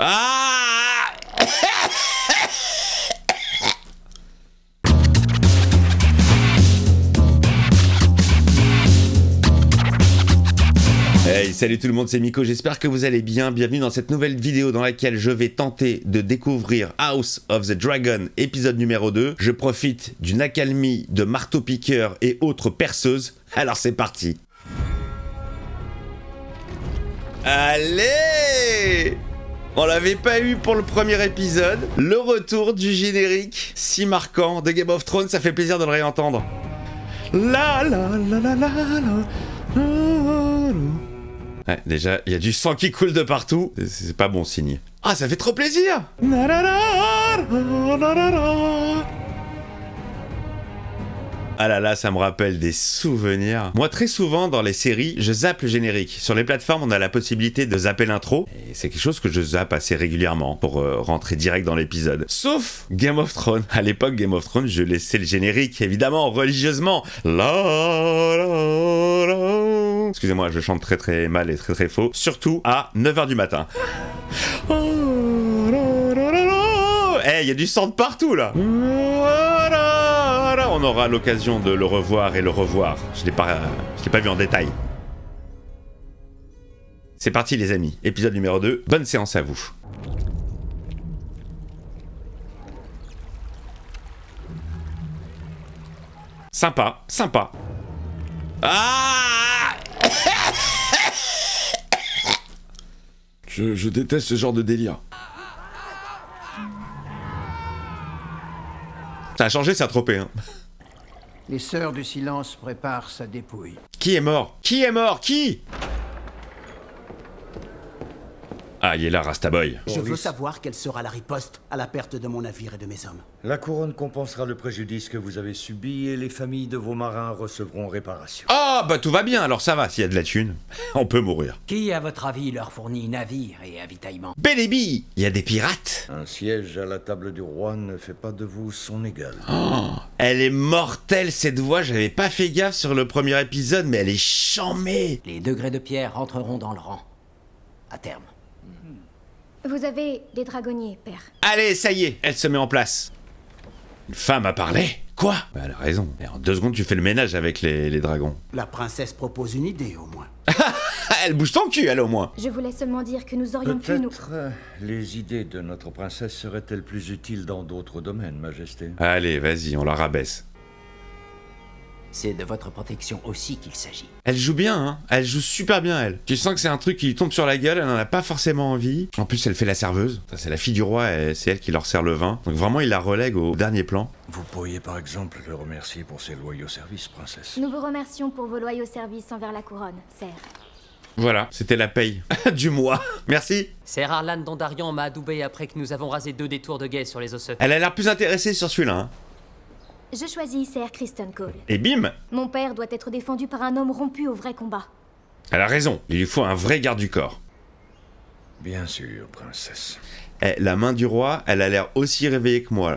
Ah! Hey, salut tout le monde, c'est Miko, j'espère que vous allez bien. Bienvenue dans cette nouvelle vidéo dans laquelle je vais tenter de découvrir House of the Dragon, épisode numéro 2. Je profite d'une accalmie de marteau-piqueur et autres perceuses. Alors c'est parti. Allez! On l'avait pas eu pour le premier épisode. Le retour du générique si marquant de Game of Thrones, ça fait plaisir de le réentendre. La la la la la la. Ouais, déjà, il y a du sang qui coule de partout. C'est pas bon signe. Ah, ça fait trop plaisir! Ah là là, ça me rappelle des souvenirs. Moi, très souvent, dans les séries, je zappe le générique. Sur les plateformes, on a la possibilité de zapper l'intro. Et c'est quelque chose que je zappe assez régulièrement pour rentrer direct dans l'épisode. Sauf Game of Thrones. À l'époque, Game of Thrones, je laissais le générique, évidemment, religieusement. Excusez-moi, je chante très très mal et très très faux. Surtout à 9h du matin. Il y a du sang de partout, là. On aura l'occasion de le revoir et le revoir. Je l'ai pas vu en détail. C'est parti les amis, épisode numéro 2, bonne séance à vous. Sympa, sympa. Ah! Je déteste ce genre de délire. Ça a changé, ça a tropé, hein. Les Sœurs du Silence préparent sa dépouille. Qui est mort? Qui est mort? Qui? Ah, il est là, Rastaboy. Je veux savoir quelle sera la riposte à la perte de mon navire et de mes hommes. La couronne compensera le préjudice que vous avez subi et les familles de vos marins recevront réparation. Ah, bah tout va bien, alors ça va, s'il y a de la thune, on peut mourir. Qui, à votre avis, leur fournit navires et avitaillement? Bélébi, il y a des pirates. Un siège à la table du roi ne fait pas de vous son égal. Oh, elle est mortelle cette voix, j'avais pas fait gaffe sur le premier épisode, mais elle est chamée. Les degrés de pierre rentreront dans le rang. À terme. Vous avez des dragonniers, père. Allez, ça y est, elle se met en place. Une femme a parlé? Quoi? Bah, elle a raison. Et en 2 secondes, tu fais le ménage avec les dragons. La princesse propose une idée, au moins. Elle bouge ton cul, elle, au moins. Je voulais seulement dire que nous aurions pu nous... Peut-être les idées de notre princesse seraient-elles plus utiles dans d'autres domaines, Majesté. Allez, vas-y, on la rabaisse. C'est de votre protection aussi qu'il s'agit. Elle joue bien, hein. Elle joue super bien, elle. Tu sens que c'est un truc qui lui tombe sur la gueule, elle en a pas forcément envie. En plus, elle fait la serveuse. C'est la fille du roi, et c'est elle qui leur sert le vin. Donc vraiment, il la relègue au dernier plan. Vous pourriez par exemple le remercier pour ses loyaux services, princesse. Nous vous remercions pour vos loyaux services envers la couronne, sire. Voilà, c'était la paye du mois. Merci. Sir Arlan Dondarian m'a adoubé après que nous avons rasé 2 des tours de guet sur les osseux. Elle a l'air plus intéressée sur celui-là, hein. Je choisis Sir Criston Cole. Et bim! Mon père doit être défendu par un homme rompu au vrai combat. Elle a raison, il lui faut un vrai garde du corps. Bien sûr, princesse. Eh, la main du roi, elle a l'air aussi réveillée que moi, là.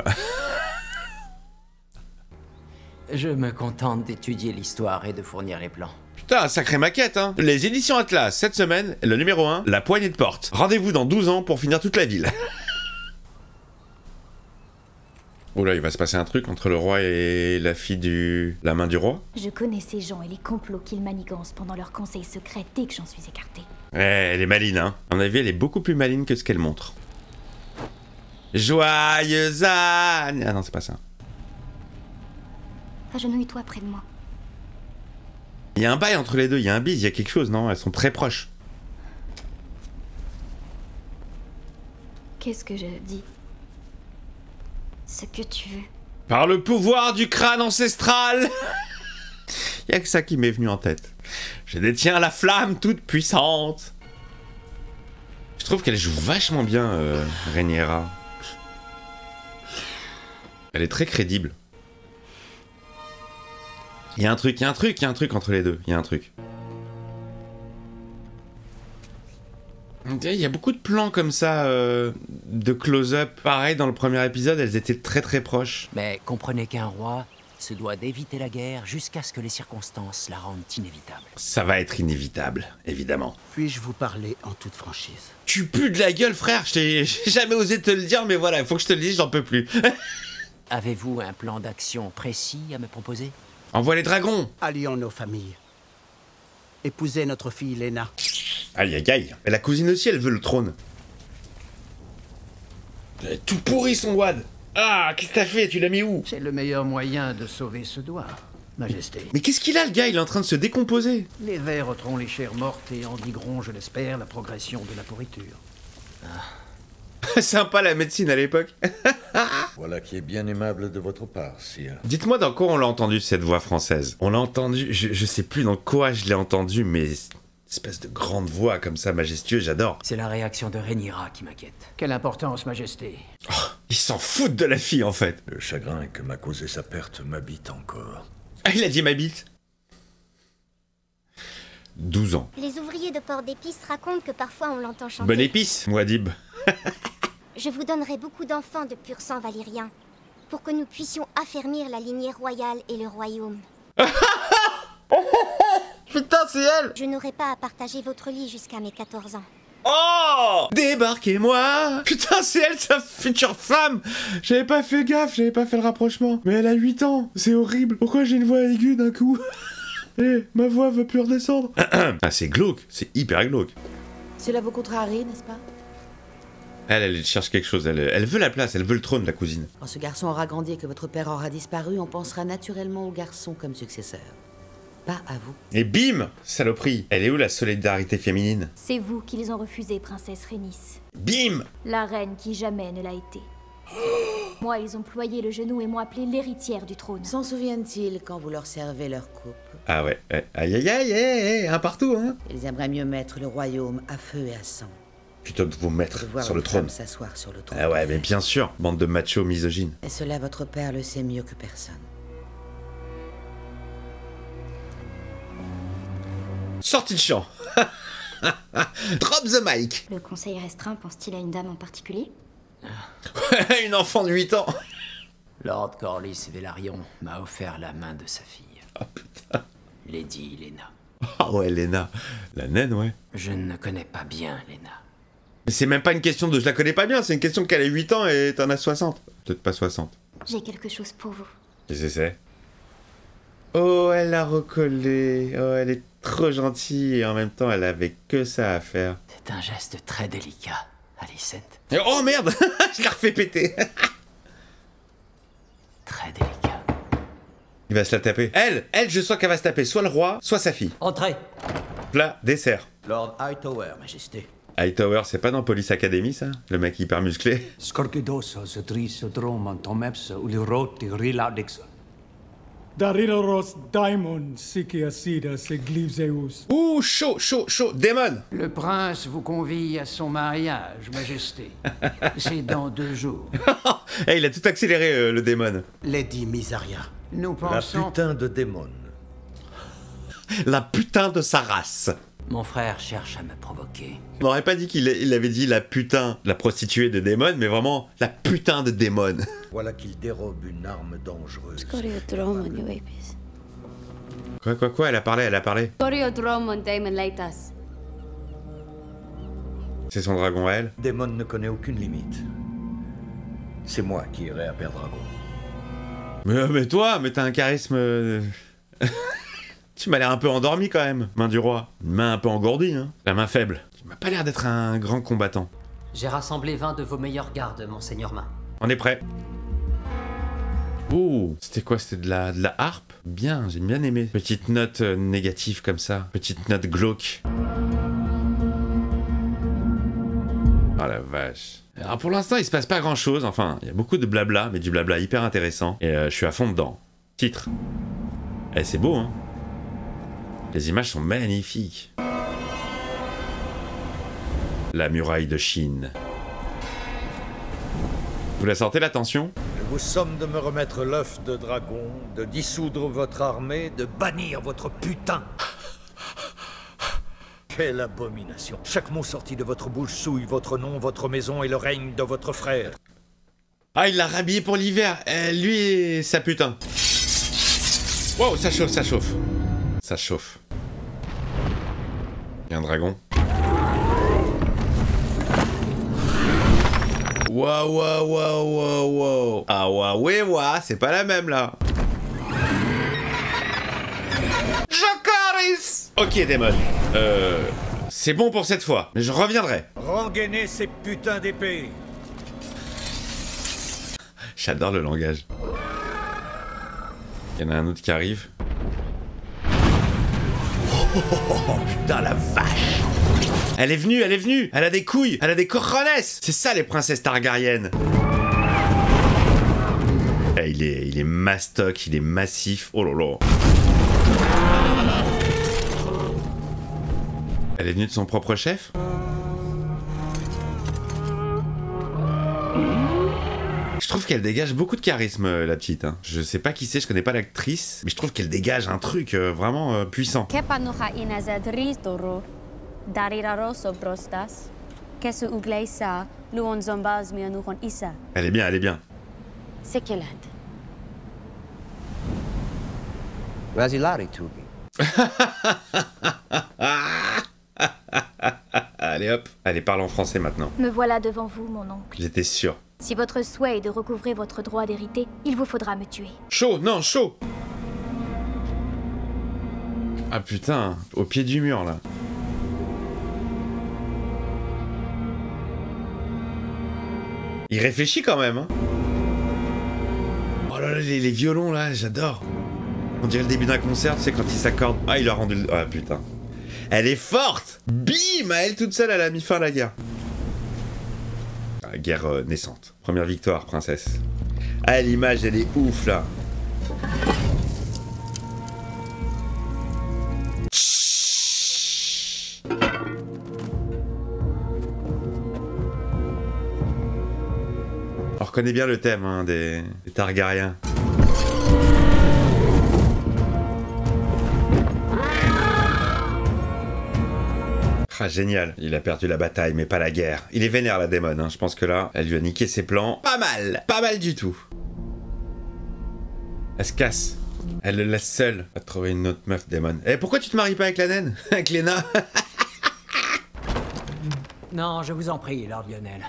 Je me contente d'étudier l'histoire et de fournir les plans. Putain, sacrée maquette, hein. Les éditions Atlas, cette semaine, le numéro 1, la poignée de porte. Rendez-vous dans 12 ans pour finir toute la ville. Oh là, il va se passer un truc entre le roi et la fille la main du roi. Je connais ces gens et les complots qu'ils manigancent pendant leurs conseils secrets dès que j'en suis écartée. Ouais, elle est maline, hein. À mon avis, elle est beaucoup plus maline que ce qu'elle montre. Joyeuse Anne... Ah non, c'est pas ça. Agenouille-toi près de moi. Il y a un bail entre les deux, il y a un bise, il y a quelque chose, non? Elles sont très proches. Qu'est-ce que je dis? Ce que tu veux. Par le pouvoir du crâne ancestral. Il y a que ça qui m'est venu en tête. Je détiens la flamme toute puissante. Je trouve qu'elle joue vachement bien, Rhaenyra. Elle est très crédible. Il y a un truc entre les deux. Il y a un truc. Il y a beaucoup de plans comme ça, de close-up. Pareil, dans le premier épisode, elles étaient très très proches. Mais comprenez qu'un roi se doit d'éviter la guerre jusqu'à ce que les circonstances la rendent inévitable. Ça va être inévitable, évidemment. Puis-je vous parler en toute franchise? Tu pues de la gueule, frère. J'ai jamais osé te le dire, mais voilà, il faut que je te le dise, j'en peux plus. Avez-vous un plan d'action précis à me proposer? Envoie les dragons. Allions nos familles. Épousez notre fille Lena. Aïe, aïe, aïe. Et la cousine aussi, elle veut le trône. J'avais tout pourri, son wad. Ah, qu'est-ce que t'as fait? Tu l'as mis où? C'est le meilleur moyen de sauver ce doigt, Majesté. Mais qu'est-ce qu'il a, le gars? Il est en train de se décomposer. Les vers ôteront les chairs mortes et endigueront, je l'espère, la progression de la pourriture. Sympa la médecine à l'époque. Voilà qui est bien aimable de votre part, sire. Dites-moi dans quoi on l'a entendu, cette voix française. On l'a entendu, je sais plus dans quoi je l'ai entendu, mais... espèce de grande voix comme ça, majestueuse, j'adore. C'est la réaction de Rhaenyra qui m'inquiète. Quelle importance, Majesté. Oh, ils s'en foutent de la fille, en fait. Le chagrin que m'a causé sa perte m'habite encore. Ah, il a dit ma bite. 12 ans. Les ouvriers de Port d'Épice racontent que parfois on l'entend chanter. Bonne épice, Mouadib. Je vous donnerai beaucoup d'enfants de pur sang valyrien, pour que nous puissions affermir la lignée royale et le royaume. Putain, c'est elle. Je n'aurai pas à partager votre lit jusqu'à mes 14 ans. Oh, débarquez-moi. Putain, c'est elle, sa future femme. J'avais pas fait gaffe, j'avais pas fait le rapprochement. Mais elle a 8 ans, c'est horrible. Pourquoi j'ai une voix aiguë d'un coup? Eh, ma voix veut plus redescendre. Ah, c'est glauque, c'est hyper glauque. Cela vous contrarie, n'est-ce pas? Elle cherche quelque chose, elle veut la place, elle veut le trône, la cousine. Quand ce garçon aura grandi et que votre père aura disparu, on pensera naturellement au garçon comme successeur. Pas à vous. Et bim, saloperie. Elle est où la solidarité féminine? C'est vous qui les ont refusés, princesse Rhaenys. Bim. La reine qui jamais ne l'a été. Moi, ils ont ployé le genou et m'ont appelée l'héritière du trône. S'en souviennent-ils quand vous leur servez leur coupe? Ah ouais, aïe aïe aïe, aïe, un partout, hein. Ils aimeraient mieux mettre le royaume à feu et à sang. Plutôt que de vous mettre De voir sur le une trône. femme s'asseoir sur le trône. Ah ouais, mais bien sûr, bande de machos misogynes. Et cela, votre père le sait mieux que personne. Sortie de champ. Drop the mic. Le conseil restreint pense-t-il à une dame en particulier? Une enfant de 8 ans. Lord Corlys Velaryon m'a offert la main de sa fille. Oh putain. Lady Lena. Ah ouais, Lena. La naine, ouais. Je ne connais pas bien Lena. Mais c'est même pas une question de je la connais pas bien, c'est une question qu'elle a 8 ans et t'en as 60. Peut-être pas 60. J'ai quelque chose pour vous. Qu'est-ce que c'est? Oh, elle l'a recollé. Oh, elle est trop gentille et en même temps, elle avait que ça à faire. C'est un geste très délicat, Alicent. Et oh merde. Je l'ai refait péter. Très délicat. Il va se la taper. Elle, je sens qu'elle va se taper soit le roi, soit sa fille. Entrez. Plat, dessert. Lord Hightower, Majesté. Hightower, c'est pas dans Police Academy, ça? Le mec hyper musclé. Skorkidoso se tris dromon tomeps uli roti rilaudix. Daridoros daimon sikiasidas eglipseus. Ouh, chaud, chaud, chaud. Démon. Le prince vous convie à son mariage, Majesté. C'est dans 2 jours. Eh, il a tout accéléré, le démon. Lady Mysaria. Nous La pensons... putain de démon. La putain de sa race. Mon frère cherche à me provoquer. On n'aurait pas dit qu'il avait dit la putain, la prostituée de démon, mais vraiment la putain de démon. Voilà qu'il dérobe une arme dangereuse. Quoi, elle a parlé. C'est son dragon à elle. Démon ne connaît aucune limite. C'est moi qui irai à Père Dragon. Mais toi, mais t'as un charisme... Tu m'as l'air un peu endormi quand même, main du roi. Une main un peu engourdie, hein. La main faible. Tu m'as pas l'air d'être un grand combattant. J'ai rassemblé 20 de vos meilleurs gardes, monseigneur Main. On est prêt. Ouh, c'était quoi? C'était de la harpe? Bien, j'ai bien aimé. Petite note négative comme ça. Petite note glauque. Oh la vache. Alors pour l'instant, il se passe pas grand chose. Enfin, il y a beaucoup de blabla, mais du blabla hyper intéressant. Et je suis à fond dedans. Titre. Eh, c'est beau, hein. Les images sont magnifiques. La muraille de Chine. Vous la sentez, la tension? Je vous somme de me remettre l'œuf de dragon, de dissoudre votre armée, de bannir votre putain. Quelle abomination. Chaque mot sorti de votre bouche souille votre nom, votre maison et le règne de votre frère. Ah, il l'a rhabillé pour l'hiver. Lui et sa putain. Wow, ça chauffe, ça chauffe. Ça chauffe. Il y a un dragon. Waouh, waouh, waouh, waouh, waouh. Ah, waouh, ouais, waouh, c'est pas la même là. Jokaris. Ok, Daemon. C'est bon pour cette fois, mais je reviendrai. Rengainez ces putains d'épées. J'adore le langage. Il y en a un autre qui arrive. Oh, putain, la vache. Elle est venue, elle est venue. Elle a des couilles, elle a des cojones. C'est ça les princesses targaryennes. Eh, il est mastoc, il est massif. Oh là là. Elle est venue de son propre chef? Je trouve qu'elle dégage beaucoup de charisme, la petite. Hein. Je sais pas qui c'est, je connais pas l'actrice, mais je trouve qu'elle dégage un truc vraiment puissant. Elle est bien, elle est bien. C'est quelle Allez hop, allez parle en français maintenant. Me voilà devant vous, mon oncle. J'étais sûr. Si votre souhait est de recouvrer votre droit d'hériter, il vous faudra me tuer. Chaud, non, chaud. Ah putain, au pied du mur là. Il réfléchit quand même, hein. Oh là là, les violons là, j'adore. On dirait le début d'un concert, tu sais, quand il s'accorde. Ah, il a rendu le... Ah putain. Elle est forte. Bim, à elle toute seule, elle a mis fin à la guerre. Ah, guerre naissante. Première victoire, princesse. Ah, l'image, elle est ouf là. On reconnaît bien le thème hein, des Targaryens. Ah, génial. Il a perdu la bataille, mais pas la guerre. Il est vénère, la Daemon. Hein. Je pense que là, elle lui a niqué ses plans. Pas mal. Pas mal du tout. Elle se casse. Elle le laisse seul. Va trouver une autre meuf, Daemon. Eh, pourquoi tu te maries pas avec la naine? Avec Lena? Non, je vous en prie, Lord Lionel.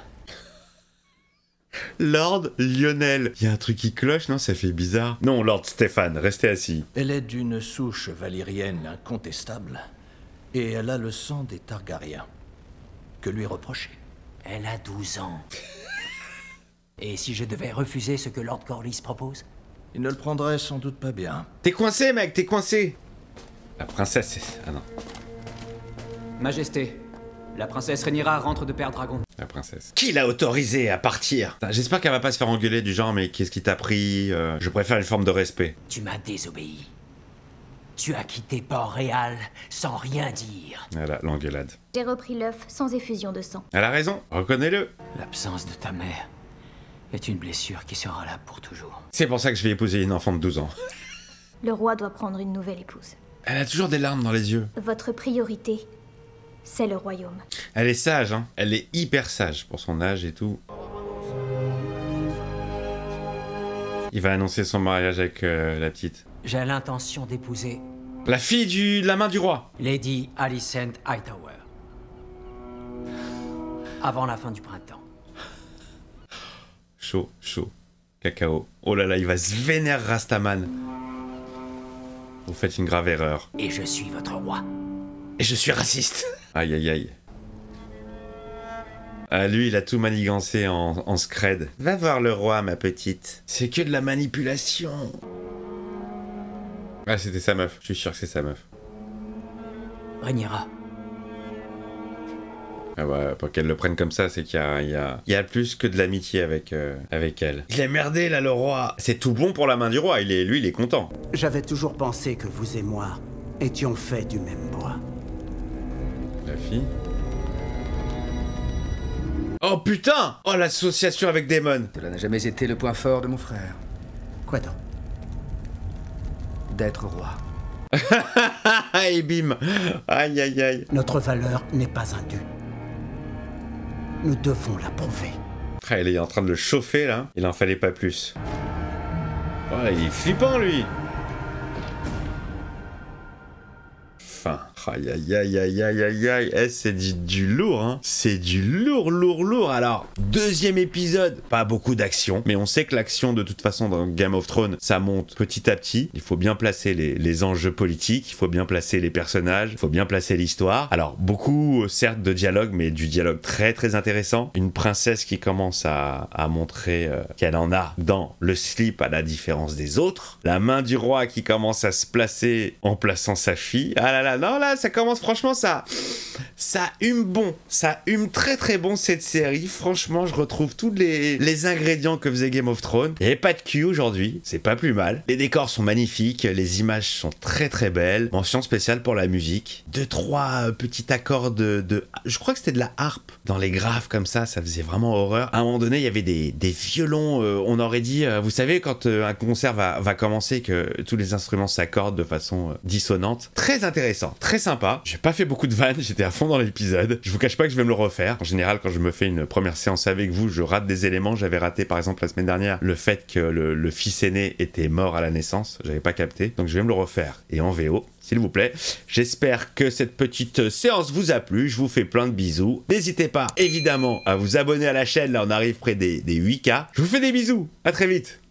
Lord Lionel. Il y a un truc qui cloche, non? Ça fait bizarre. Non, Lord Stéphane, restez assis. Elle est d'une souche valyrienne incontestable. Et elle a le sang des Targaryens. Que lui reprocher? Elle a 12 ans. Et si je devais refuser ce que Lord Corlys propose? Il ne le prendrait sans doute pas bien. T'es coincé, mec, t'es coincé. La princesse, c'est... Ah non. Majesté, la princesse Rhaenyra rentre de Père Dragon. La princesse. Qui l'a autorisé à partir? J'espère qu'elle va pas se faire engueuler du genre, mais qu'est-ce qui t'a pris? Je préfère une forme de respect. Tu m'as désobéi. Tu as quitté Port-Réal sans rien dire. Voilà, l'engueulade. J'ai repris l'œuf sans effusion de sang. Elle a raison, reconnais-le. L'absence de ta mère est une blessure qui sera là pour toujours. C'est pour ça que je vais épouser une enfant de 12 ans. Le roi doit prendre une nouvelle épouse. Elle a toujours des larmes dans les yeux. Votre priorité, c'est le royaume. Elle est sage, hein. Elle est hyper sage pour son âge et tout. Il va annoncer son mariage avec la petite. J'ai l'intention d'épouser... La fille de la main du roi. Lady Alicent Hightower. Avant la fin du printemps. Chaud, chaud. Cacao. Oh là là, il va se vénérer Rastaman. Vous faites une grave erreur. Et je suis votre roi. Et je suis raciste. Aïe aïe aïe. Ah, lui, il a tout manigancé en scred. Va voir le roi, ma petite. C'est que de la manipulation. Ah, c'était sa meuf. Je suis sûr que c'est sa meuf. Rhaenyra. Ah ouais, pour qu'elle le prenne comme ça, c'est qu'il y a plus que de l'amitié avec elle. Il a merdé, là, le roi. C'est tout bon pour la main du roi. Lui, il est content. J'avais toujours pensé que vous et moi étions faits du même bois. La fille. Oh putain! Oh, l'association avec Daemon. Cela n'a jamais été le point fort de mon frère. Quoi donc? D'être roi. Et bim! Aïe aïe aïe. Notre valeur n'est pas un dû. Nous devons la prouver. Ah, il est en train de le chauffer là. Il en fallait pas plus. Oh, il est flippant lui. Aïe, aïe, aïe, aïe, aïe, aïe, aïe. Eh, c'est du lourd, hein. C'est du lourd, lourd, lourd. Alors, deuxième épisode, pas beaucoup d'action, mais on sait que l'action, de toute façon, dans Game of Thrones, ça monte petit à petit. Il faut bien placer les enjeux politiques, il faut bien placer les personnages, il faut bien placer l'histoire. Alors, beaucoup, certes, de dialogue, mais du dialogue très, très intéressant. Une princesse qui commence à montrer qu'elle en a dans le slip à la différence des autres. La main du roi qui commence à se placer en plaçant sa fille. Ah là là, non là, ça commence franchement, ça hume bon. Ça hume très très bon cette série. Franchement, je retrouve tous les ingrédients que faisait Game of Thrones. Il n'y avait pas de cul aujourd'hui, c'est pas plus mal. Les décors sont magnifiques, les images sont très très belles. Mention spéciale pour la musique. 2-3 petits accords je crois que c'était de la harpe dans les graves comme ça faisait vraiment horreur. À un moment donné, il y avait des violons, on aurait dit, vous savez, quand un concert va commencer, que tous les instruments s'accordent de façon dissonante. Très intéressant, très sympa. J'ai pas fait beaucoup de vannes, j'étais à fond dans l'épisode. Je vous cache pas que je vais me le refaire. En général, quand je me fais une première séance avec vous, je rate des éléments. J'avais raté, par exemple, la semaine dernière, le fait que le fils aîné était mort à la naissance. J'avais pas capté. Donc je vais me le refaire. Et en VO, s'il vous plaît. J'espère que cette petite séance vous a plu. Je vous fais plein de bisous. N'hésitez pas, évidemment, à vous abonner à la chaîne. Là, on arrive près des 8K. Je vous fais des bisous. À très vite.